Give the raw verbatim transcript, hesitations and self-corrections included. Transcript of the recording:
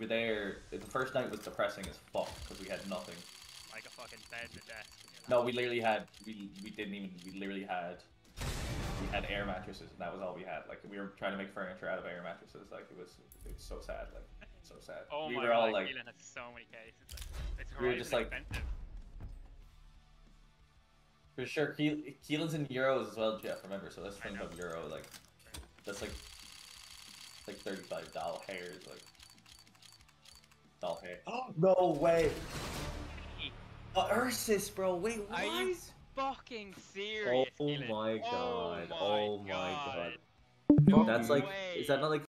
were there. The first night was depressing as fuck because we had nothing. Like a fucking bed and a desk. No, we literally had. We we didn't even. We literally had. We had air mattresses, and that was all we had. Like we were trying to make furniture out of air mattresses. Like it was. It was so sad. Like so sad. Oh we my were god, all like. Keelan has so many cases. Like, it's We were just like. expensive. For sure, Ke Keelan's in euros as well, Jeff. Remember, so let's think of euro. Like that's like. Like thirty-five doll hairs, like. Doll hair. Oh no way! Uh, Ursus, bro. Wait, what? Are you fucking serious? Oh Keelan? my god! Oh my Oh my god! god! No That's like, way. is that not like